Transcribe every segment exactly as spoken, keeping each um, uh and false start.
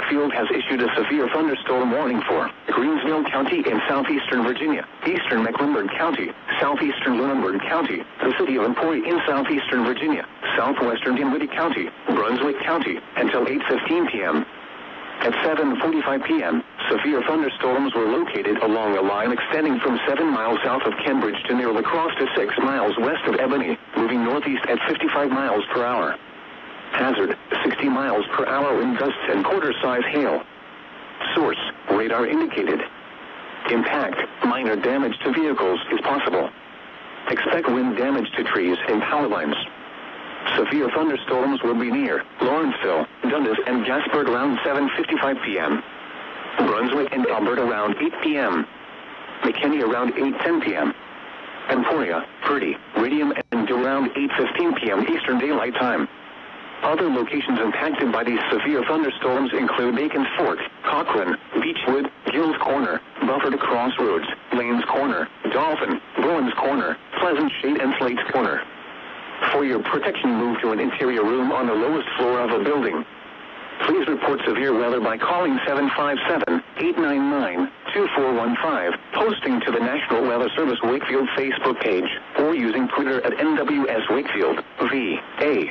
Wakefield has issued a severe thunderstorm warning for Greensville County in southeastern Virginia, eastern Mecklenburg County, southeastern Lunenburg County, the city of Emporia in southeastern Virginia, southwestern Dinwiddie County, Brunswick County, until eight fifteen p m At seven forty-five p m, severe thunderstorms were located along a line extending from seven miles south of Cambridge to near La Crosse to six miles west of Ebony, moving northeast at fifty-five miles per hour. Hazard, sixty miles per hour wind gusts and quarter-size hail. Source, radar indicated. Impact, minor damage to vehicles is possible. Expect wind damage to trees and power lines. Severe thunderstorms will be near Lawrenceville, Dundas, and Gasburg around seven fifty-five p m Brunswick and Albert around eight p m McKinney around eight ten p m Emporia, Purdy, Radium, and around eight fifteen p m Eastern Daylight Time. Other locations impacted by these severe thunderstorms include Bacon's Fork, Cochrane, Beechwood, Gills Corner, Buford Crossroads, Lanes Corner, Dolphin, Bruins Corner, Pleasant Shade, and Slate's Corner. For your protection, move to an interior room on the lowest floor of a building. Please report severe weather by calling seven five seven, eight nine nine, two four one five, posting to the National Weather Service Wakefield Facebook page, or using Twitter at N W S Wakefield, V A.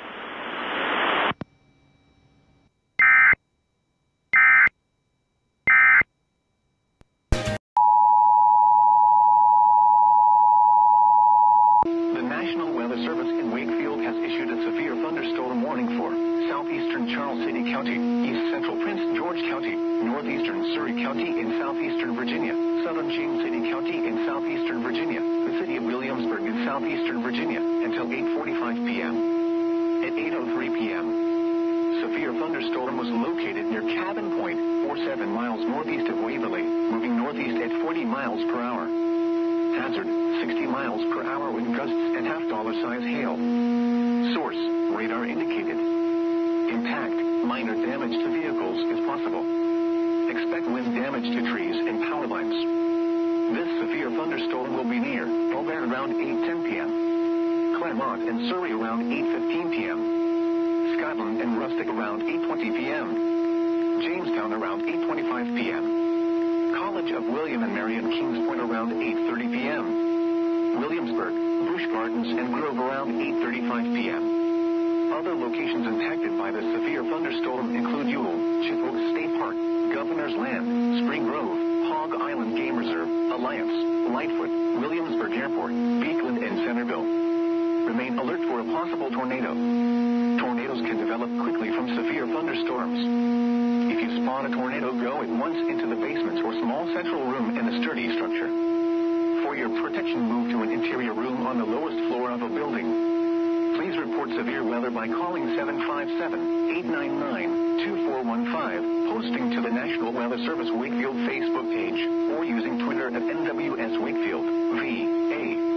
The National Weather Service in Wakefield has issued a severe thunderstorm warning for southeastern Charles City County, east central Prince George County, northeastern Surry County in southeastern Virginia, southern James City County in southeastern Virginia, the city of Williamsburg in southeastern Virginia, until eight forty-five p m At eight oh three p m, severe thunderstorm was located near Cabin Point, forty-seven miles northeast of Waverly, moving northeast at forty miles per hour. Hazard, sixty miles per hour wind gusts and half-dollar size hail. Source, radar indicated. Impact, minor damage to vehicles is possible. Expect wind damage to trees and power lines. This severe thunderstorm will be near Aubert around eight ten p m Claremont and Surry around eight fifteen p m Scotland and Rustic around eight twenty p m Jamestown around eight twenty-five p m College of William and Marion Kings Point around eight thirty p m Williamsburg, Busch Gardens, and Grove around eight thirty-five p m Other locations impacted by the severe thunderstorm include Ewell, Chippewa State Park, Governor's Land, Spring Grove, Hog Island Game Reserve, Alliance, Lightfoot, Williamsburg Airport, Beekland, and Centerville. Remain alert for a possible tornado. Tornadoes can develop quickly from severe thunderstorms. If you spot a tornado, go at once into the basement or small central room in a sturdy structure. For your protection, move to an interior room on the lowest floor of a building. Please report severe weather by calling seven five seven, eight nine nine, two four one five, posting to the National Weather Service Wakefield Facebook page, or using Twitter at N W S Wakefield, V A.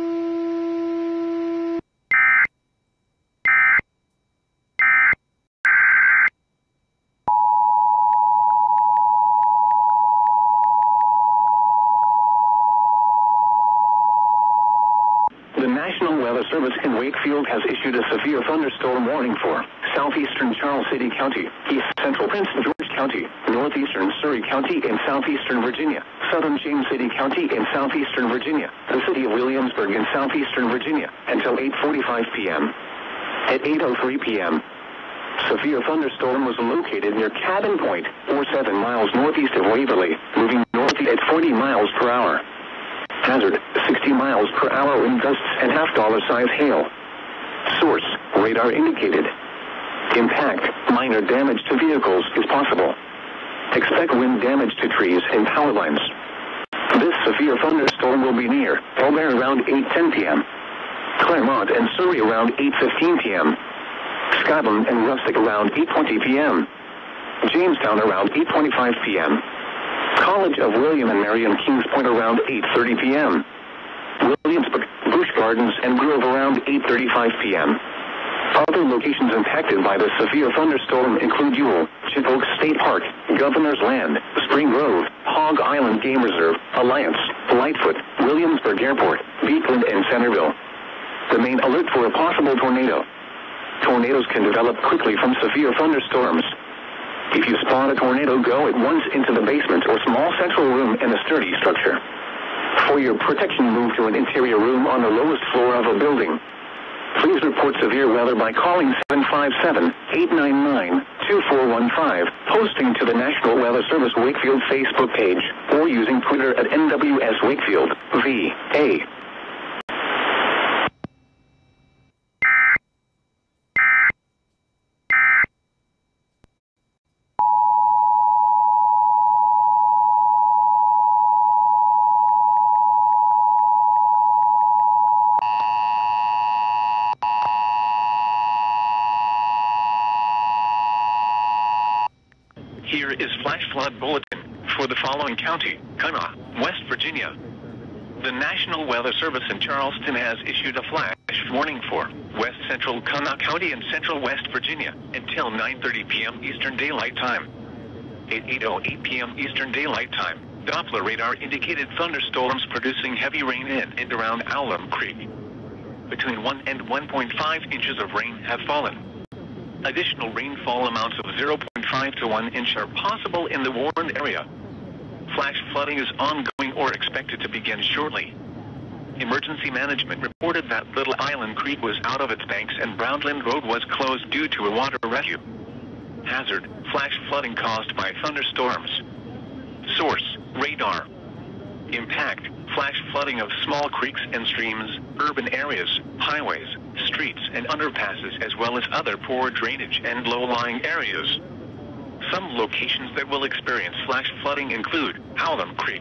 The National Weather Service in Wakefield has issued a severe thunderstorm warning for southeastern Charles City County, east central Prince George County, northeastern Surry County in southeastern Virginia, southern James City County in southeastern Virginia, the city of Williamsburg in southeastern Virginia, until eight forty-five p m At eight oh three p m, severe thunderstorm was located near Cabin Point, forty-seven miles northeast of Waverly, moving northeast at forty miles per hour. Hazard, sixty miles per hour wind gusts and half-dollar size hail. Source, radar indicated. Impact, minor damage to vehicles is possible. Expect wind damage to trees and power lines. This severe thunderstorm will be near Aubert around eight ten p m Claremont and Surry around eight fifteen p m Scotland and Rustic around eight twenty p m Jamestown around eight twenty-five p m College of William and Marion Kings Point around eight thirty p m Williamsburg, Busch Gardens, and Grove around eight thirty-five p m Other locations impacted by the severe thunderstorm include Ewell, Chippewa State Park, Governor's Land, Spring Grove, Hog Island Game Reserve, Alliance, Lightfoot, Williamsburg Airport, Beekland, and Centerville. Remain alert for a possible tornado. Tornadoes can develop quickly from severe thunderstorms. If you spot a tornado, go at once into the basement or small central room in a sturdy structure. For your protection, move to an interior room on the lowest floor of a building. Please report severe weather by calling seven five seven, eight nine nine, two four one five, posting to the National Weather Service Wakefield Facebook page, or using Twitter at N W S Wakefield, V A. Here is flash flood bulletin for the following county: Kanawha, West Virginia. The National Weather Service in Charleston has issued a flash warning for West Central Kanawha County and Central West Virginia until nine thirty p m Eastern Daylight Time. At eight oh eight p m Eastern Daylight Time, Doppler radar indicated thunderstorms producing heavy rain in and around Owlum Creek. Between one and one point five inches of rain have fallen. Additional rainfall amounts of zero point five to one inch are possible in the warned area. Flash flooding is ongoing or expected to begin shortly. Emergency management reported that Little Island Creek was out of its banks and Brownland Road was closed due to a water rescue. Hazard: flash flooding caused by thunderstorms. Source: radar. Impact: flash flooding of small creeks and streams, urban areas, highways, streets and underpasses, as well as other poor drainage and low-lying areas. Some locations that will experience flash flooding include Owlum Creek.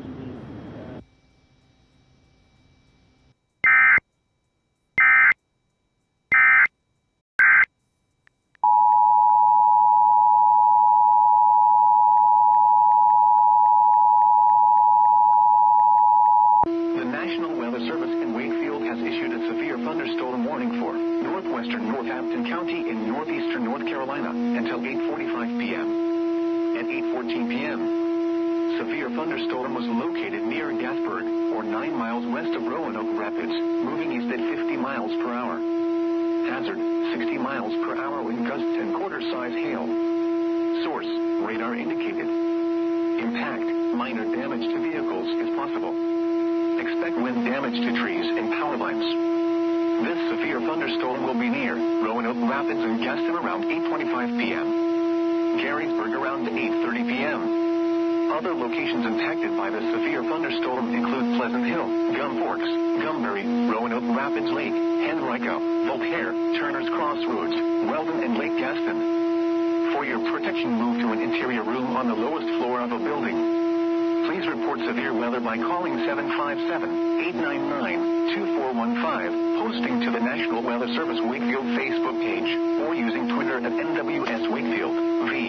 The National Weather Service in Wakefield has issued a severe thunderstorm warning for northwestern Northampton County in northeastern North Carolina until eight forty-five p m At eight fourteen p m, severe thunderstorm was located near Gathburg, or nine miles west of Roanoke Rapids, moving east at fifty miles per hour. Hazard: sixty miles per hour wind gusts and quarter-size hail. Source: radar indicated. Impact: minor damage to vehicles is possible. Expect wind damage to trees and power lines. This severe thunderstorm will be near Roanoke Rapids and Gaston around eight twenty-five p m Garysburg around eight thirty p m Other locations impacted by the severe thunderstorm include Pleasant Hill, Gum Forks, Gumbury, Roanoke Rapids Lake, Henrico, Voltaire, Turner's Crossroads, Weldon, and Lake Gaston. For your protection, move to an interior room on the lowest floor of a building. Please report severe weather by calling seven five seven, eight nine nine, two four one five, posting to the National Weather Service Wakefield Facebook page, or using Twitter at N W S Wakefield. V